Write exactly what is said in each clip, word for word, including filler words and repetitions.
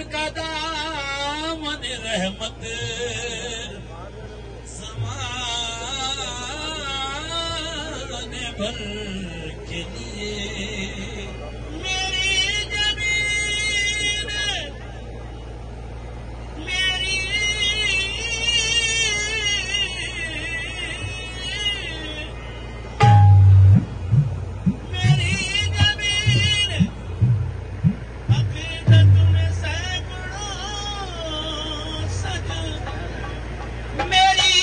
का दामन रहमत ज़माने भर के लिए मेरी ज़मीन मेरी मेरी ज़मीन अकीदत में सैकड़ों सजदे मेरी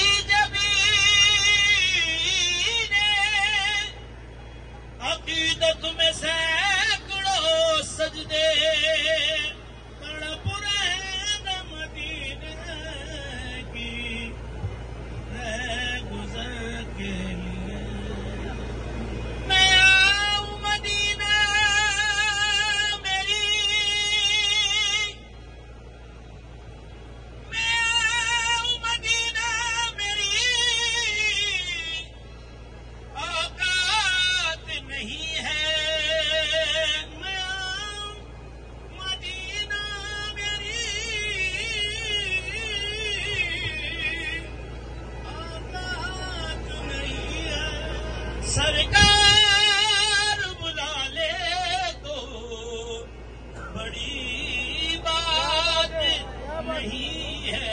ज़मीन अकीदत में सैकड़ों सजदे तड़प रहे न मदीने की रह गुज़र के लिए मैं आऊं मदीना मेरी मैं आऊं मदीना मेरी औकात नहीं है मैं आऊं मदीना मेरी औकात नहीं है सरकार बुला ले तो बड़ी बात नहीं है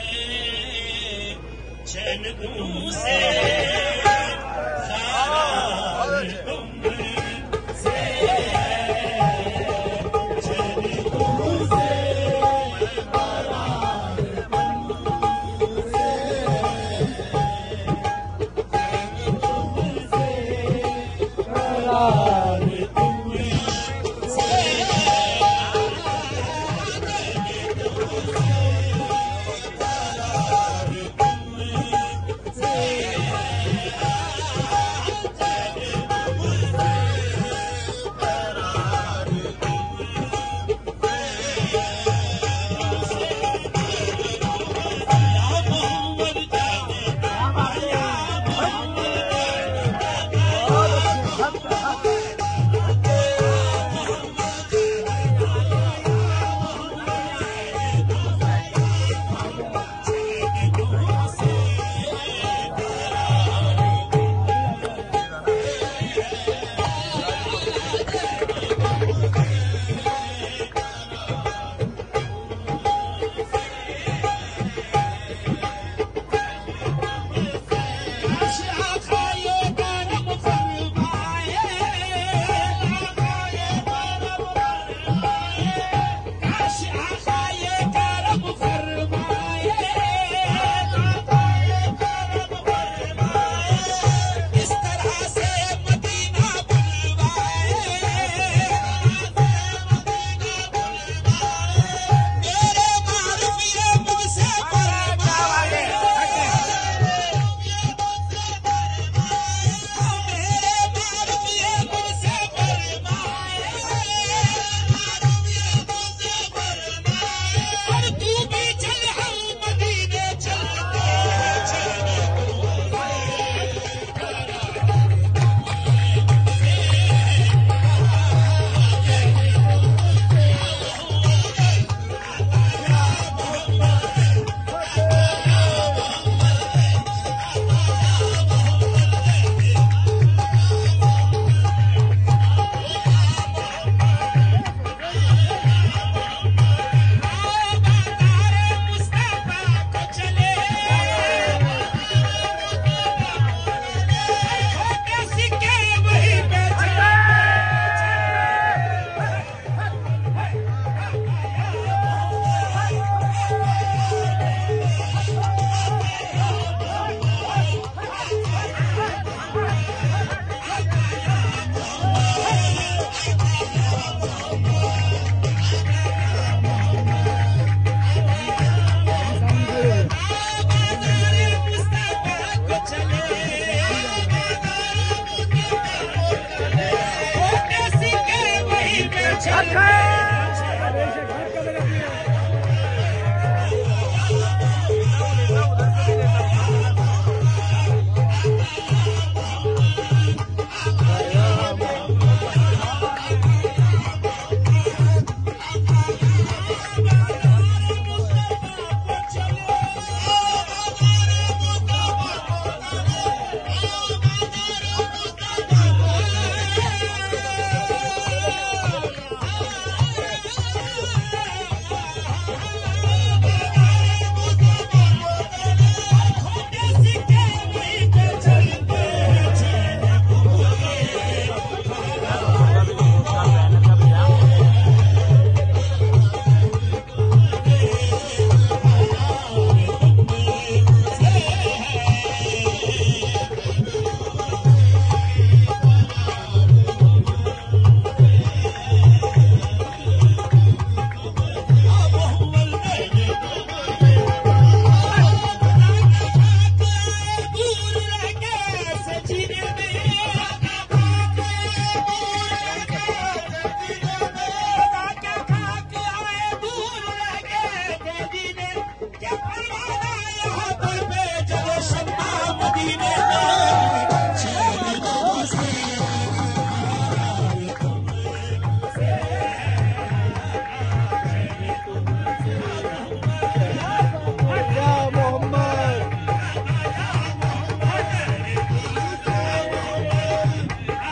चैन दूं से ख़रार तुम से चैन दूं से ख़रार तुमसे ख़रार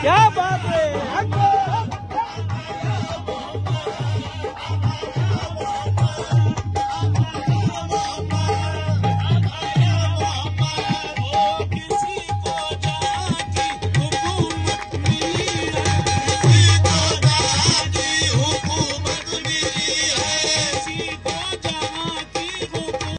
क्या बात